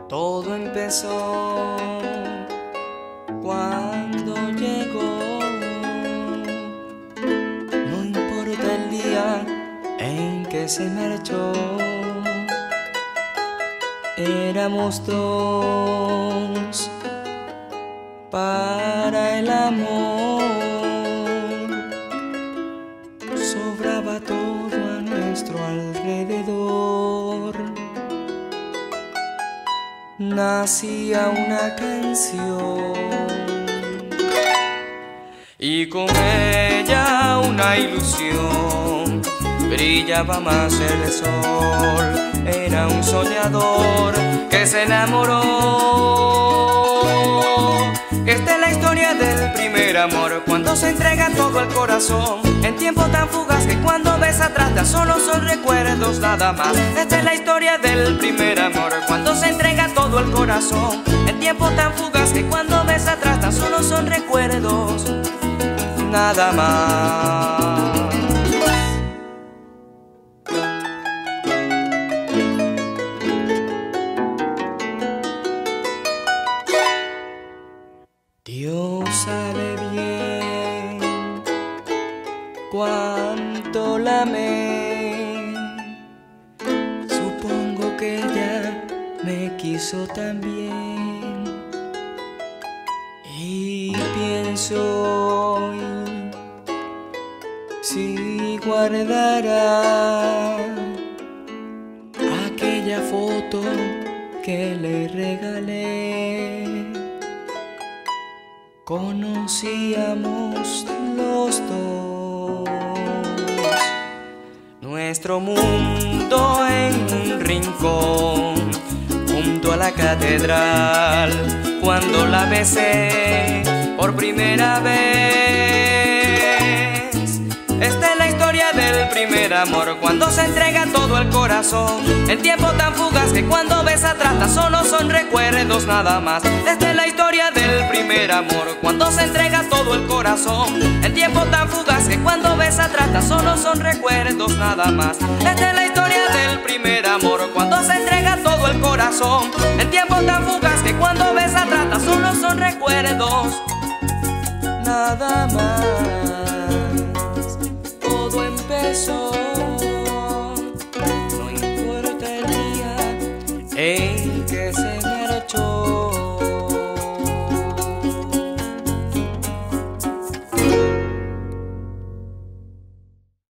Todo empezó cuando llegó. No importa el día en que se marchó. Éramos dos para el amor. Sobraba todo a nuestro alrededor. Nacía una canción y con ella una ilusión. Brillaba más el sol. Era un soñador que se enamoró. Esta es la historia del primer amor, cuando se entrega todo el corazón, en tiempo tan fugaz que cuando ves atrás ya solo son recuerdos nada más. Esta es la historia del primer amor, cuando se entrega todo el corazón, en tiempo tan fugaz que cuando ves atrás ya solo son recuerdos nada más. Dios sabe bien cuánto la amé. Supongo que ella me quiso también. Y pienso hoy si guardará aquella foto que le regalé. Conocíamos los dos nuestro mundo en un rincón junto a la catedral. Cuando la besé por primera vez, esta es la historia del primer amor, cuando se entrega todo el corazón, en tiempo tan fugaz que cuando ves atrás tan solo son recuerdos nada más. Esta es la historia del primer amor, cuando se entrega todo el corazón, en tiempo tan fugaz que cuando ves atrás tan solo son recuerdos nada más. Esta es la historia del primer amor, cuando se entrega todo el corazón, en tiempo tan fugaz que cuando ves atrás tan solo son recuerdos nada más. Todo empezó, no importa el día en que se